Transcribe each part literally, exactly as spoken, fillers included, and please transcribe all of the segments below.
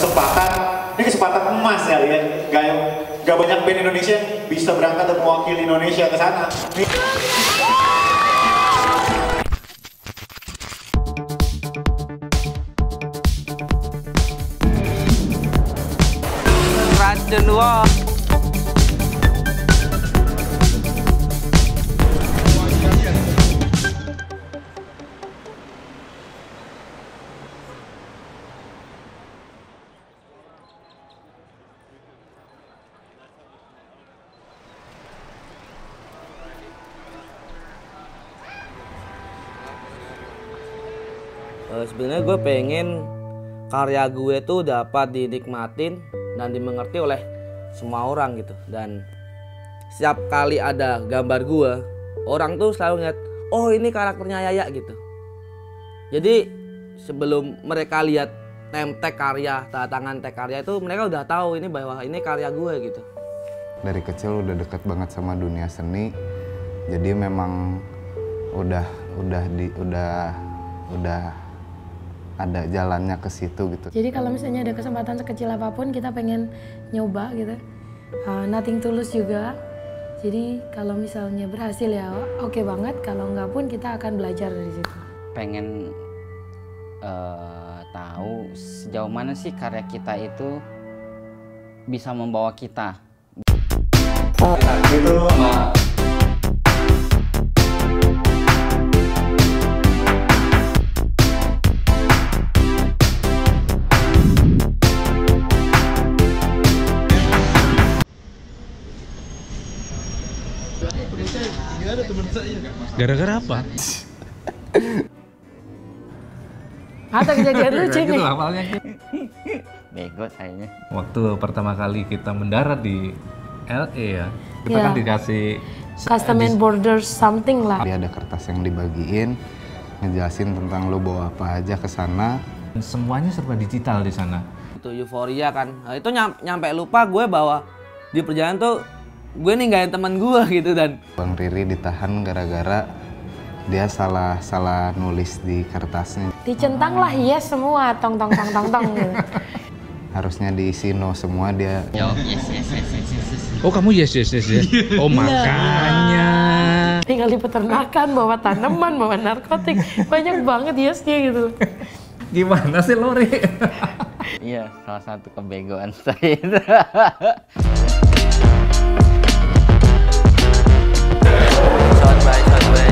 kesempatan, ini kesempatan emas ya, ya. Gak, gak banyak band Indonesia bisa berangkat dan mewakili Indonesia ke sana. Racun wah. Sebenarnya gue pengen karya gue tuh dapat dinikmatin dan dimengerti oleh semua orang gitu. Dan setiap kali ada gambar gue, orang tuh selalu ngeliat, oh ini karakternya Yaya gitu. Jadi sebelum mereka lihat name tag karya, tanda tangan tag karya itu, mereka udah tahu ini bahwa ini karya gue gitu. Dari kecil udah deket banget sama dunia seni, jadi memang udah udah di udah udah ada jalannya ke situ gitu. Jadi kalau misalnya ada kesempatan sekecil apapun kita pengen nyoba gitu. Uh, nothing tulus juga. Jadi kalau misalnya berhasil ya oke okay banget. Kalau enggak pun kita akan belajar dari situ. Pengen uh, tahu sejauh mana sih karya kita itu bisa membawa kita. Oh, gitu. Gara-gara apa? Atau kejadian lucu nih. Bego kayaknya. Waktu pertama kali kita mendarat di L A ya, kita yeah. kan dikasih custom and borders something lah. Dia ada kertas yang dibagiin, ngejelasin tentang lo bawa apa aja ke sana. Semuanya serba digital di sana. Itu euforia kan. Nah, itu nyam, nyampe lupa gue bahwa di perjalanan tuh gue ninggalin teman gue gitu. Dan Bang Riri ditahan gara-gara dia salah salah nulis di kertasnya. Dicentang lah yes semua tong tong tong tong tong gitu. Harusnya diisi no semua, dia Yo, yes, yes, yes, yes, yes. Oh kamu yes yes yes ya? Oh makanya. Tinggal di peternakan, bawa tanaman, bawa narkotik, banyak banget yesnya gitu. Gimana sih Lori? Iya, salah satu kebegoan saya itu. Shot by shot by.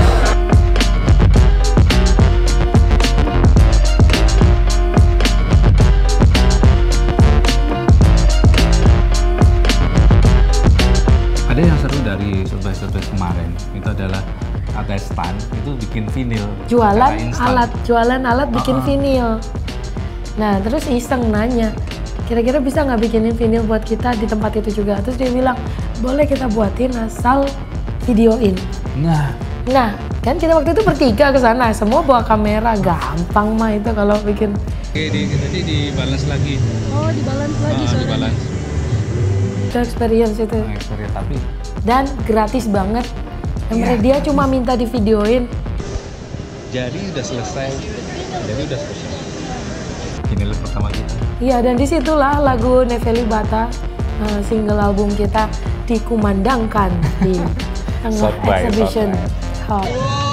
Ada yang seru dari survei-survei kemarin, itu adalah ada stand itu bikin vinil. Jualan alat, jualan alat bikin Uh-uh. vinil. Nah terus iseng nanya, kira-kira bisa nggak bikinin vinil buat kita di tempat itu juga? Terus dia bilang, boleh kita buatin asal videoin. Nah, Nah kan kita waktu itu bertiga ke sana, semua bawa kamera, gampang mah itu kalau bikin. oke, di, tadi di balance lagi. Oh di balance lagi Ah, di balance. Itu experience itu. Nah, experience, tapi Dan gratis banget. Yeah. Dia cuma minta di videoin. jadi udah selesai. Jadi udah selesai. Vinil pertama kita. Iya, dan disitulah lagu Neveli Bata, uh, single album kita, dikumandangkan di tengah South by, exhibition hall.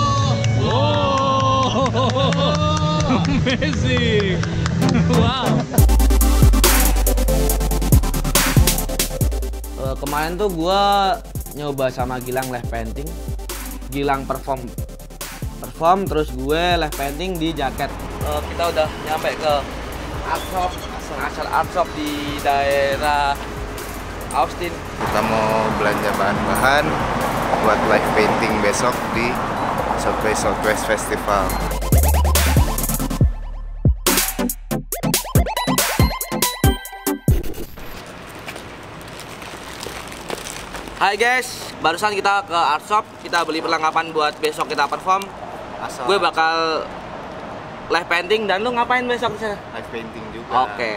Wow, amazing, wow. uh, kemarin tuh gue nyoba sama Gilang live painting. Gilang perform perform terus gue live painting di jaket. Uh, kita udah nyampe ke art shop, asal art shop di daerah Austin. kita mau belanja bahan-bahan buat live painting besok di South by Southwest Festival. Hai guys, barusan kita ke art shop, kita beli perlengkapan buat besok kita perform. Asal Gue bakal live painting, dan lu ngapain besok di sana? live painting juga. Oke.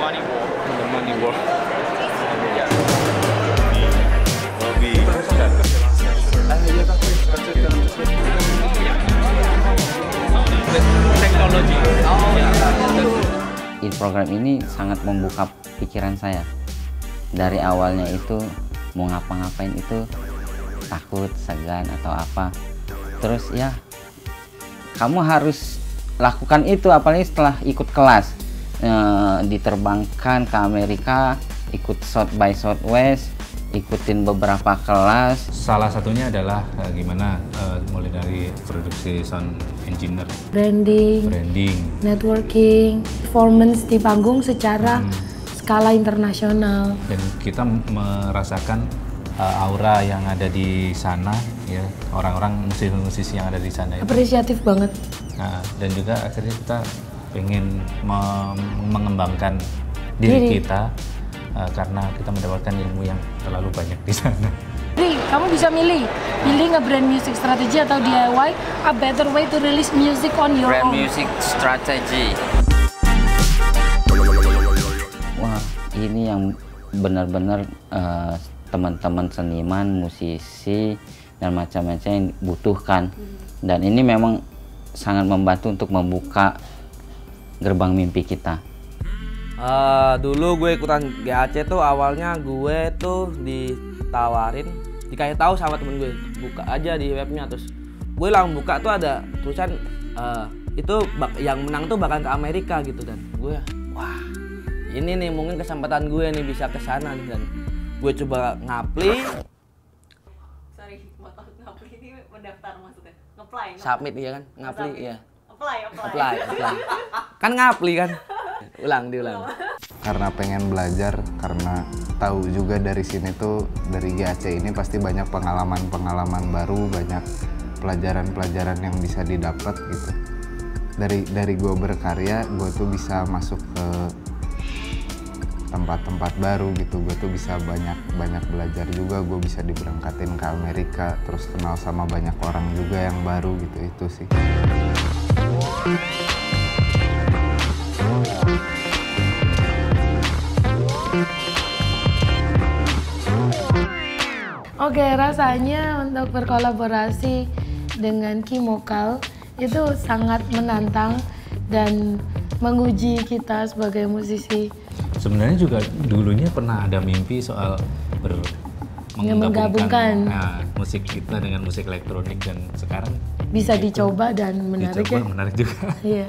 money war. The money war. Yeah. Teknologi. Di program ini sangat membuka pikiran saya. Dari awalnya itu mau ngapa-ngapain itu takut, segan atau apa. Terus ya kamu harus lakukan itu, apalagi setelah ikut kelas e, diterbangkan ke Amerika, ikut South by Southwest, ikutin beberapa kelas. Salah satunya adalah uh, gimana uh, mulai dari produksi sound engineer, Branding, branding, networking, performance di panggung secara hmm. skala internasional. dan kita merasakan uh, aura yang ada di sana, ya, orang-orang musisi-musisi yang ada di sana itu. Apresiatif banget. Nah, dan juga akhirnya kita pengen me- mengembangkan diri, Diri. kita uh, karena kita mendapatkan ilmu yang terlalu banyak di sana. Jadi kamu bisa milih, pilih nge-brand music strategy atau D I Y, a better way to release music on your Brand own. music strategy. Wah, ini yang benar-benar uh, teman-teman seniman, musisi dan macam-macam yang dibutuhkan. Dan ini memang sangat membantu untuk membuka gerbang mimpi kita. Uh, dulu gue ikutan G A C tuh awalnya gue tuh ditawarin, dikasih tahu sama temen gue, buka aja di webnya. Terus gue langsung buka tuh ada tulisan uh, itu bak yang menang tuh bakal ke Amerika gitu, dan gue wah ini nih mungkin kesempatan gue nih bisa ke sana nih. Dan gue coba ngapli, Sorry, motong ngapli ini mendaftar maksudnya? Nge-apply? submit ya kan, ngapli Submit. ya, Apply, apply. apply, apply. Kan ngapli kan, ulang diulang. Karena pengen belajar, karena tahu juga dari sini tuh, dari G A C ini pasti banyak pengalaman-pengalaman baru, banyak pelajaran-pelajaran yang bisa didapat gitu. Dari dari gue berkarya, gue tuh bisa masuk ke tempat-tempat baru gitu. Gue tuh bisa banyak banyak belajar juga. Gue bisa diberangkatin ke Amerika, terus kenal sama banyak orang juga yang baru gitu. Itu sih. Oke, rasanya untuk berkolaborasi dengan Kimokal itu sangat menantang dan menguji kita sebagai musisi. Sebenarnya juga dulunya pernah ada mimpi soal ber Yang menggabungkan. nah, musik kita dengan musik elektronik, dan sekarang Bisa itu dicoba dan menarik dicoba, ya. menarik juga. Iya.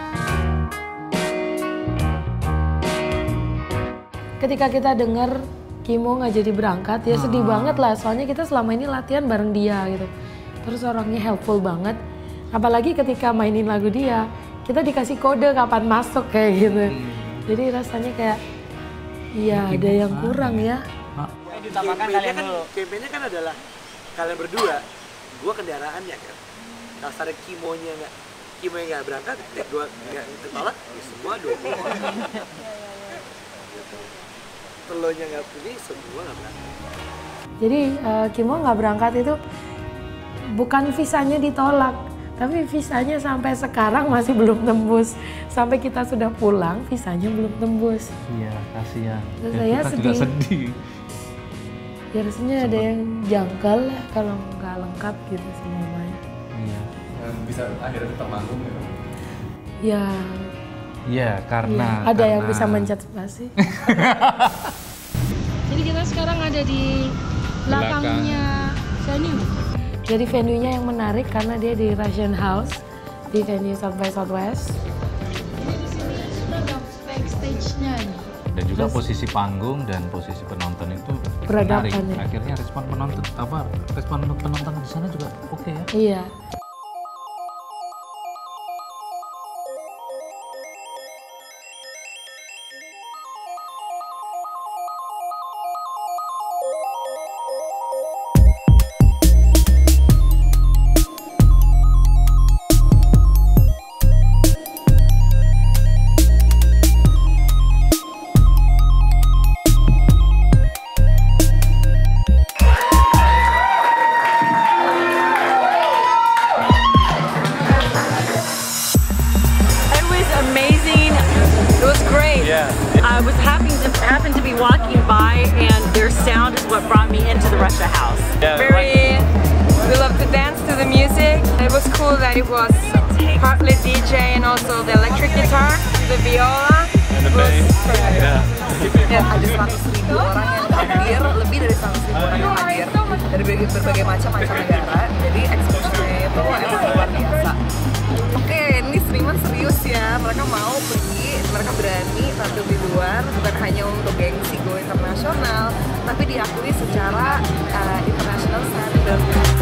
Ketika kita dengar Kimo nggak jadi berangkat, ya sedih banget lah. Soalnya kita selama ini latihan bareng dia gitu. Terus orangnya helpful banget. Apalagi ketika mainin lagu dia, kita dikasih kode kapan masuk kayak gitu. Hmm. Jadi rasanya kayak, iya ada yang kurang ya. Ditamakan kalian dulu. Campaign-nya kan adalah kalian berdua, gua kendaraannya kan. Dasar Kimonya nggak, Kimo yang nggak berangkat, ya gua nggak ketolak, ya semua dua puluh orang. Telonya nggak pilih, semua nggak berangkat. Jadi uh, Kimo nggak berangkat itu bukan visanya ditolak, tapi visanya sampai sekarang masih belum tembus. Sampai kita sudah pulang, visanya belum tembus. Iya, kasihan. Terus Dan saya kita juga sedih. sedih. Ya rasanya ada yang janggal lah kalau nggak lengkap gitu semuanya. Iya. Bisa akhirnya tetap manggung ya? Ya, Iya, karena ya, ada yang karena- bisa mencet spasi. Jadi kita sekarang ada di belakangnya venue. Jadi venue-nya yang menarik karena dia di Russian House, di venue South by Southwest. Ini di sini sudah ada backstage-nya nih. Dan juga Terus- posisi panggung dan posisi penonton itu Berhadapan menarik. ya. Akhirnya respon penonton apa respon penonton di sana juga oke ya. Iya. I was happy to happen to be walking by, and their sound is what brought me into the Russia house. Yeah, very. We love to dance to the music. It was cool that it was partly D J and also the electric guitar, the viola, and the bass. Yeah. Dan ada seratus ribu orang yang hadir, lebih dari seratus ribu orang yang hadir dari berbagai, berbagai macam macam negara. Jadi exposure-nya itu emang luar biasa. Oke, ini seniman serius ya. Mereka mau pergi, mereka berani tampil di luar, bukan hanya untuk gengsi go internasional, tapi diakui secara uh, international standard.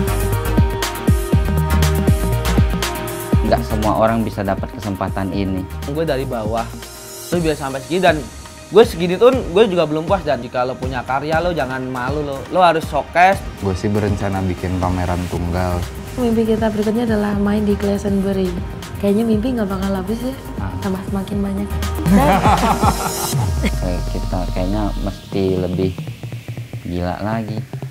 Nggak semua orang bisa dapat kesempatan ini. Gue dari bawah, lo bisa sampai segini, dan gue segini tuh gue juga belum puas. Dan jika lo punya karya, lo jangan malu, lo lo harus showcase. Gue sih berencana bikin pameran tunggal. Mimpi kita berikutnya adalah main di Glastonbury. Kayaknya mimpi nggak bakal habis ya, tambah semakin banyak. Kayak kita kayaknya mesti lebih gila lagi.